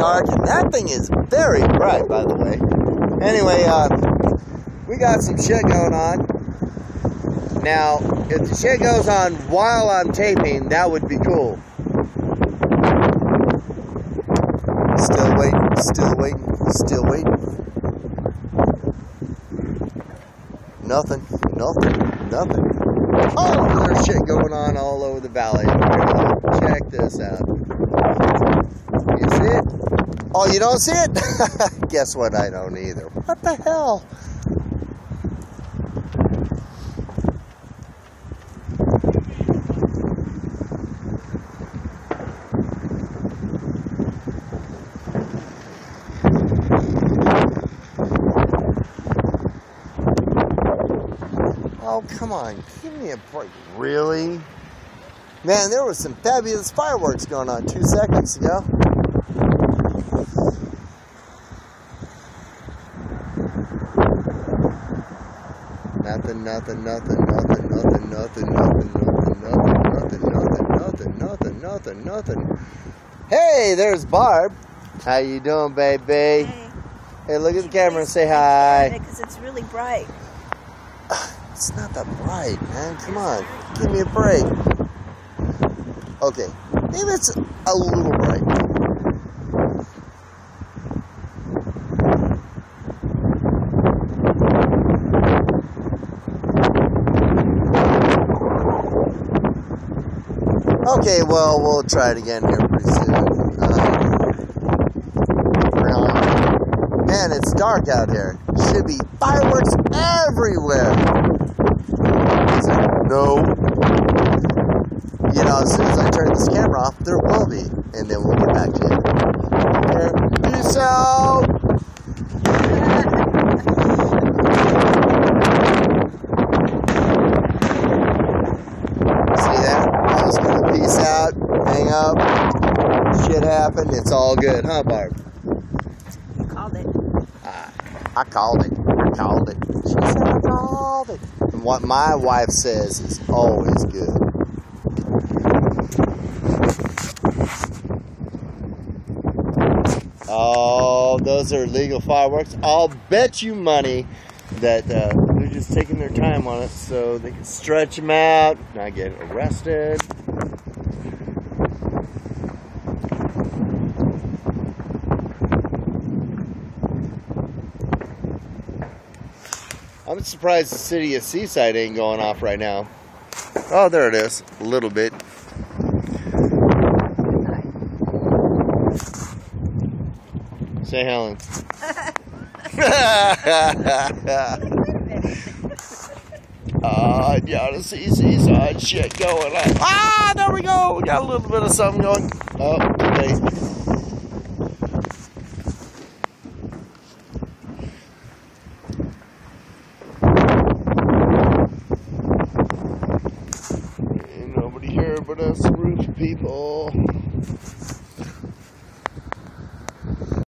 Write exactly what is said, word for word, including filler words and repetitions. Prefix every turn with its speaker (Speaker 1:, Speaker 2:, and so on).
Speaker 1: dark, and that thing is very bright, by the way. Anyway, um, we got some shit going on. Now, if the shit goes on while I'm taping, that would be cool. Still waiting, still waiting, still waiting. Nothing, nothing, nothing. Oh, there's shit going on all over the valley. Check this out. You see it? Oh, you don't see it? Guess what? I don't either. What the hell? Oh, come on. Give me a break. Really? Man, there was some fabulous fireworks going on two seconds ago. Nothing, nothing, nothing, nothing, nothing, nothing, nothing, nothing, nothing, nothing, nothing, nothing, nothing, nothing. Hey, there's Barb. How you doing, baby?
Speaker 2: Hey.
Speaker 1: Hey, look at the camera and say hi.
Speaker 2: Because it's really bright.
Speaker 1: It's not that bright, man. Come on. Give me a break. Okay. Maybe it's a little bright. Okay, well, we'll try it again here pretty soon. Um, really? Man, it's dark out here. Should be fireworks everywhere. No. You know, as soon as I turn this camera off, there will be. And then we'll get back to you. Okay. Peace out. See that? I was going to peace out, hang up. Shit happened. It's all good, huh, Barb?
Speaker 2: You called it.
Speaker 1: Uh, I called it. I called it. She said I called it. And what my wife says is always good. Oh, those are legal fireworks. I'll bet you money that uh, they're just taking their time on it so they can stretch them out, not get arrested. I'm surprised the city of Seaside ain't going off right now. Oh, there it is. A little bit. Say Helen. Ah, you ought to see Seaside shit going on. Ah, there we go. We got a little bit of something going. Oh, okay. Ain't nobody here but us roof people.